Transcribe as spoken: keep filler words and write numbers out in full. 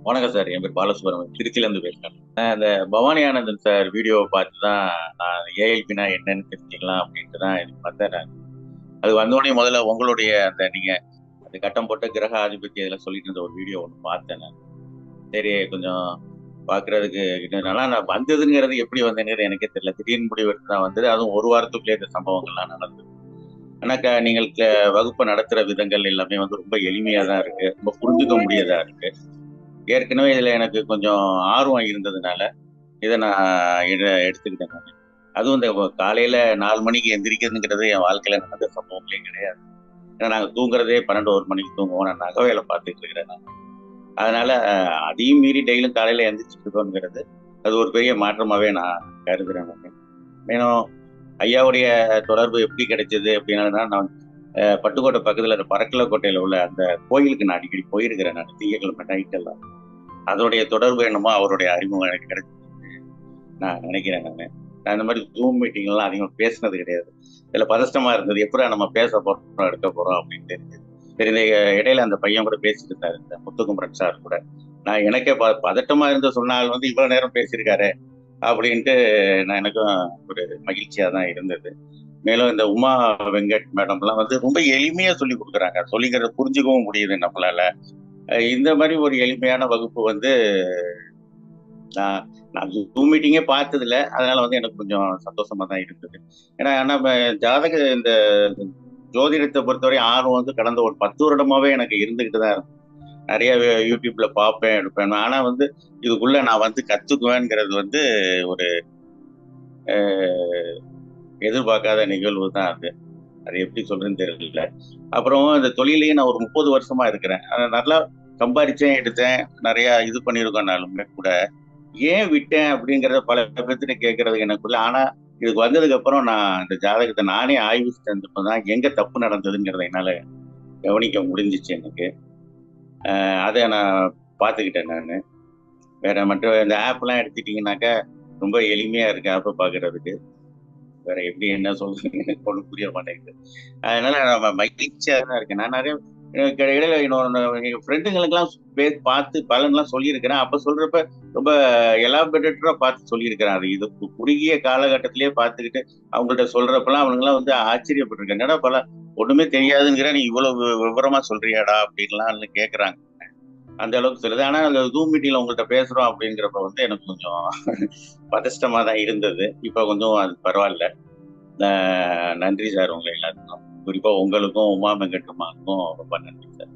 வணக்கம் சார். என் பேர் பாலசுப்ரமணியன். திருச்சியிலேருந்து பேசுறேன். நான் இந்த பவானி ஆனந்தன் சார் வீடியோவ பார்த்து தான் நான் ஏஎல்பின்னா என்னன்னு தெரிஞ்சுக்கலாம் அப்படின்ட்டு தான் இது பார்த்தேன் நான். அது வந்தோனே முதல்ல உங்களுடைய அந்த நீங்க அந்த கட்டம் போட்ட கிரக ஆதிபத்தியம் இதெல்லாம் சொல்லிட்டு இருந்த ஒரு வீடியோ ஒண்ணு பார்த்தேன் நான். சரி கொஞ்சம் பார்க்குறதுக்கு நல்லா நான் வந்ததுங்கிறது எப்படி வந்ததுங்கிறது எனக்கே தெரியல. திடீர்னு முடிவு எடுத்து தான் வந்தது. அதுவும் ஒரு வாரத்துக்குள்ளே இந்த சம்பவங்கள்லாம் நடந்தது. ஆனா க நீங்கள் க வகுப்பு நடத்துற விதங்கள் எல்லாமே வந்து ரொம்ப எளிமையா தான் இருக்கு. ரொம்ப புரிஞ்சுக்க முடியதா இருக்கு. ஏற்கனவே இதுல எனக்கு கொஞ்சம் ஆர்வம் இருந்ததுனால இதை நான் எடு எடுத்துக்கிட்டேன் நான். அதுவும் இந்த காலையில நாலு மணிக்கு எந்திரிக்கிறதுங்கிறது என் வாழ்க்கையில நடந்த சம்பவங்களே கிடையாது. ஏன்னா நாங்க தூங்குறதே பன்னெண்டு ஒரு மணிக்கு தூங்குவோம். நான் நகை வேலை பார்த்துட்டு இருக்கிறேன் நான். அதனால அஹ், அதையும் மீறி டெய்லியும் காலையில எந்திரிச்சுட்டு இருக்கோங்கிறது அது ஒரு பெரிய மாற்றமாவே நான் கருதுறேன் நான். மேலும் ஐயாவுடைய தொடர்பு எப்படி கிடைச்சது அப்படின்னா நான் அஹ், பட்டுக்கோட்டை பக்கத்துல இந்த பறக்கல கோட்டையில உள்ள அந்த கோயிலுக்கு நான் அடிக்கடி போயிருக்கிறேன் நான் திங்கக்கிழமை நைட் எல்லாம். அதோடைய தொடர்பு என்னமோ அவருடைய அறிமுகம் எனக்கு கிடைச்சது நான் நினைக்கிறேன் நான். நான் இந்த மாதிரி ஜூம் மீட்டிங் எல்லாம் அதிகமாக பேசினது கிடையாது. இதுல பதஷ்டமா இருந்தது. எப்படா நம்ம பேச போறோம் எடுக்க போறோம் அப்படின்னு தெரிஞ்சது. சரி இந்த இடையில அந்த பையன் கூட பேசிட்டு இருந்தாரு, இந்த முத்துக்குமரன் சார் கூட. நான் எனக்கே ப பதட்டமா இருந்த சொன்னால் வந்து இவ்வளவு நேரம் பேசியிருக்காரு அப்படின்ட்டு நான் எனக்கும் ஒரு மகிழ்ச்சியா தான் இருந்தது. மேலும் இந்த உமா வெங்கட் மேடம்லாம் வந்து ரொம்ப எளிமையா சொல்லி கொடுக்குறாங்க. சொல்லிக்கிறத புரிஞ்சுக்கவும் முடியுது நம்மளால. அஹ் இந்த மாதிரி ஒரு எளிமையான வகுப்பு வந்து நான் நான் ஜூம் மீட்டிங்கே பார்த்தது இல்ல. அதனால வந்து எனக்கு கொஞ்சம் சந்தோஷமா தான் இருந்தது. ஏன்னா நம்ம ஜாதக இந்த ஜோதிடத்தை பொறுத்தவரை ஆர்வம் வந்து கடந்த ஒரு பத்து வருடமாவே எனக்கு இருந்துகிட்டு தான் இருக்கு. நிறைய வே- யூடியூப்ல பார்ப்பேன் எடுப்பேன். ஆனா வந்து இதுக்குள்ள நான் வந்து கத்துக்குவேங்கிறது வந்து ஒரு அஹ், எதிர்பார்க்காத நிகழ்வு தான் அது. அது எப்படி சொல்றதுன்னு தெரியல. அப்புறம் இந்த தொழிலையும் நான் ஒரு முப்பது வருஷமா இருக்கிறேன். அஹ் நல்லா சம்பாரிச்சேன் எடுத்தேன். நிறைய இது பண்ணியிருக்கோம்னாலுமே கூட ஏன் விட்டேன் அப்படிங்கறத பல பேர்த்திட்ட கேட்கறது எனக்குள்ள. ஆனா இதுக்கு வந்ததுக்கு அப்புறம் நான் இந்த ஜாதகத்தை நானே ஆய்வு செஞ்சப்பதான் எங்க தப்பு நடந்ததுங்கிறத என்னால கவனிக்க முடிஞ்சிச்சு எனக்கு. அஹ் அதை நான் பார்த்துக்கிட்டேன் நான். வேற மற்ற இந்த ஆப் எல்லாம் எடுத்துட்டீங்கன்னாக்கா ரொம்ப எளிமையா இருக்கு ஆப்பை பார்க்கறதுக்கு. வேற எப்படி என்ன சொல்றதுன்னு எனக்கு ஒன்றும் புரிய மாட்டேங்குது. அதனால நான் மகிழ்ச்சியா தான் இருக்கேன். நான் நிறைய எனக்கு இடையில இன்னொரு எங்க ஃப்ரெண்டுங்களுக்கெல்லாம் பே பார்த்து பலன்லாம் சொல்லியிருக்கிறேன். அப்ப சொல்றப்ப ரொம்ப எலாபரேட்டரா பார்த்து சொல்லியிருக்கிறேன். அது இது கு- குறுகிய காலகட்டத்திலேயே பார்த்துக்கிட்டு அவங்கள்ட்ட சொல்றப்பெல்லாம் அவனுங்கெல்லாம் வந்து ஆச்சரியப்பட்டிருக்கேன். என்னடா பல ஒண்ணுமே தெரியாதுங்கிற நீ இவ்வளவு விவரமா சொல்றியாடா அப்படின்லாம் கேட்கறாங்க. அந்த அளவுக்கு சொல்லுது. ஆனா அந்த ஜூம் மீட்டிங்ல உங்கள்கிட்ட பேசுறோம் அப்படிங்கிறப்ப வந்து எனக்கு கொஞ்சம் பதஷ்டமா தான் இருந்தது. இப்ப கொஞ்சம் அது பரவாயில்ல. அஹ் நன்றி சார் உங்களை எல்லாத்துக்கும். குறிப்பா உங்களுக்கும் உமா வெங்கட்குமாருக்கும் ரொம்ப நன்றி சார்.